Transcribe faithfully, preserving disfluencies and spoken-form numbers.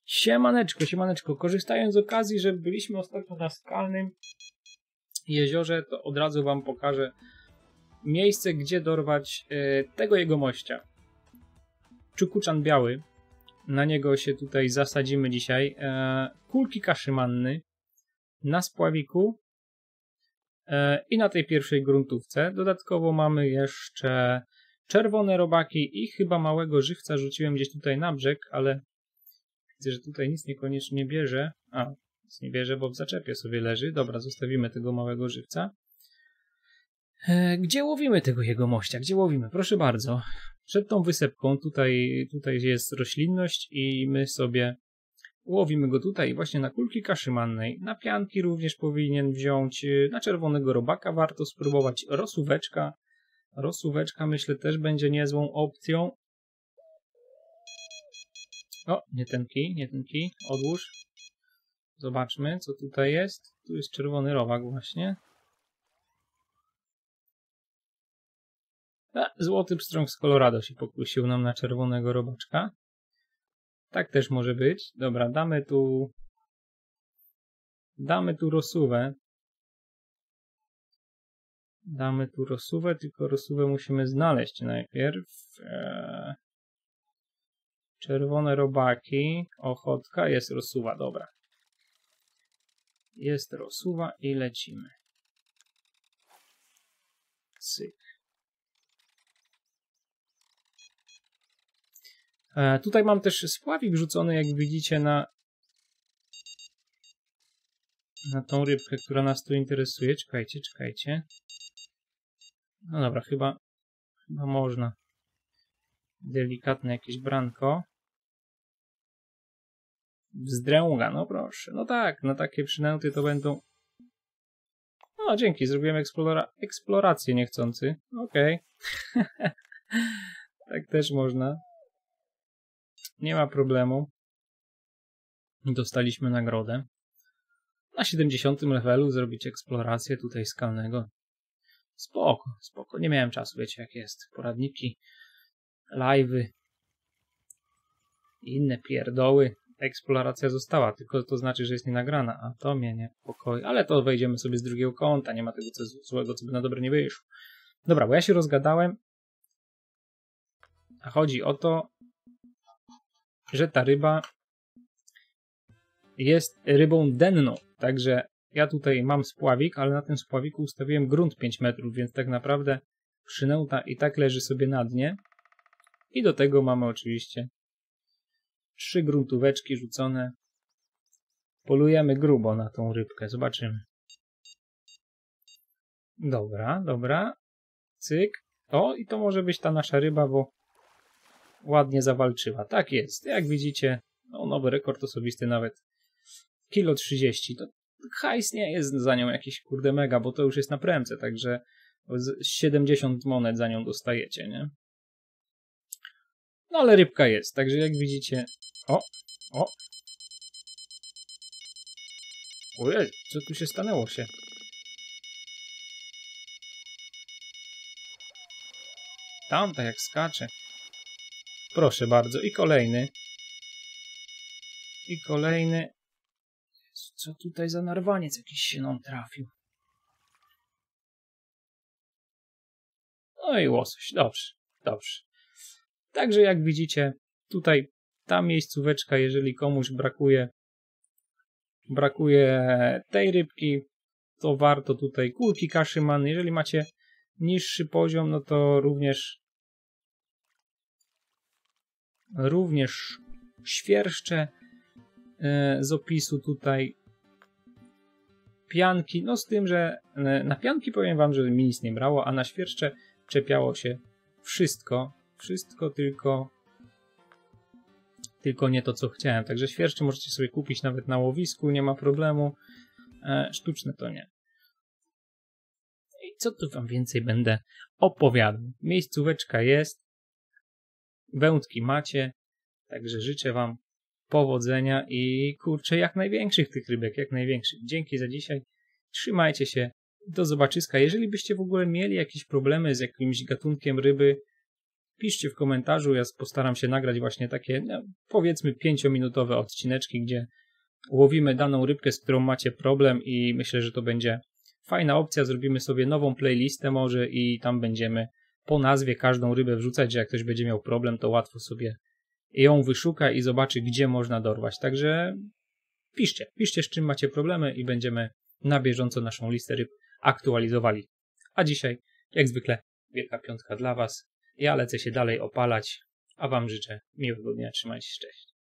Siemaneczko, siemaneczko. Korzystając z okazji, że byliśmy ostatnio na skalnym jeziorze, to od razu wam pokażę miejsce, gdzie dorwać e, tego jegomościa. Czukuczan biały. Na niego się tutaj zasadzimy dzisiaj. E, kulki kaszy manny na spławiku e, i na tej pierwszej gruntówce. Dodatkowo mamy jeszcze czerwone robaki i chyba małego żywca rzuciłem gdzieś tutaj na brzeg, ale widzę, że tutaj nic niekoniecznie bierze. A, nic nie bierze, bo w zaczepie sobie leży. Dobra, zostawimy tego małego żywca. E, gdzie łowimy tego jegomościa? Gdzie łowimy? Proszę bardzo. Przed tą wysepką tutaj, tutaj jest roślinność i my sobie łowimy go tutaj właśnie na kulki kaszy mannej. Na pianki również powinien wziąć. Na czerwonego robaka warto spróbować. Rosóweczka. Rosóweczka myślę też będzie niezłą opcją. O, nie ten kij, nie ten kij. Odłóż. Zobaczmy, co tutaj jest. Tu jest czerwony robak właśnie. A, złoty pstrąg z Colorado się pokusił nam na czerwonego robaczka. Tak też może być. Dobra, damy tu... Damy tu rosówę. Damy tu rosówę, tylko rosówę musimy znaleźć najpierw. Eee... Czerwone robaki, ochotka, jest rosuwa, dobra. Jest rosuwa i lecimy. Cyk. E, tutaj mam też spławik rzucony, jak widzicie, na, na tą rybkę, która nas tu interesuje. Czekajcie, czekajcie. No dobra, chyba, chyba można. Delikatne jakieś branko. Wzdręga, no proszę. No tak, na takie przynęty to będą... No dzięki, zrobiłem eksplora... eksplorację niechcący. Okej. Okay. Tak też można. Nie ma problemu. Dostaliśmy nagrodę. Na siedemdziesiątym levelu zrobić eksplorację tutaj skalnego. Spoko, spoko. Nie miałem czasu, wiecie jak jest. Poradniki, live'y, inne pierdoły. Eksploracja została, tylko to znaczy, że jest nie nagrana, a to mnie niepokoi. Ale to wejdziemy sobie z drugiego kąta, nie ma tego co złego, co by na dobre nie wyszło. Dobra, bo ja się rozgadałem. A chodzi o to, że ta ryba jest rybą denną. Także ja tutaj mam spławik, ale na tym spławiku ustawiłem grunt pięć metrów, więc tak naprawdę przynęta i tak leży sobie na dnie. I do tego mamy oczywiście trzy gruntóweczki rzucone. Polujemy grubo na tą rybkę. Zobaczymy. Dobra, dobra. Cyk. O, i to może być ta nasza ryba, bo ładnie zawalczyła. Tak jest. Jak widzicie, no, nowy rekord osobisty nawet. Kilo trzydzieści. To hajs nie jest za nią jakiś kurde mega, bo to już jest na premce, także siedemdziesiąt monet za nią dostajecie, nie? No ale rybka jest, także jak widzicie... O, o. Ojej, co tu się stanęło się? Tamta jak skacze. Proszę bardzo, i kolejny. I kolejny. Jezu, co tutaj za narwaniec jakiś się nam trafił. No i łosoś, dobrze, dobrze. Także jak widzicie, tutaj ta miejscóweczka, jeżeli komuś brakuje brakuje tej rybki, to warto tutaj kulki kaszy manny. Jeżeli macie niższy poziom, no to również również świerszcze z opisu tutaj, pianki, no z tym, że na pianki powiem wam, że mi nic nie brało, a na świerszcze czepiało się wszystko, wszystko tylko tylko nie to, co chciałem. Także świerszcze możecie sobie kupić nawet na łowisku, nie ma problemu. E, sztuczne to nie. I co tu wam więcej będę opowiadał? Miejscóweczka jest. Wędki macie. Także życzę wam powodzenia i kurczę, jak największych tych rybek, jak największych. Dzięki za dzisiaj. Trzymajcie się. Do zobaczyska. Jeżeli byście w ogóle mieli jakieś problemy z jakimś gatunkiem ryby, piszcie w komentarzu, ja postaram się nagrać właśnie takie, no, powiedzmy pięciominutowe odcineczki, gdzie łowimy daną rybkę, z którą macie problem i myślę, że to będzie fajna opcja. Zrobimy sobie nową playlistę może i tam będziemy po nazwie każdą rybę wrzucać, że jak ktoś będzie miał problem, to łatwo sobie ją wyszuka i zobaczy, gdzie można dorwać. Także piszcie, piszcie, z czym macie problemy i będziemy na bieżąco naszą listę ryb aktualizowali. A dzisiaj, jak zwykle, wielka piątka dla Was. Ja lecę się dalej opalać, a Wam życzę miłego dnia. Trzymajcie się, cześć.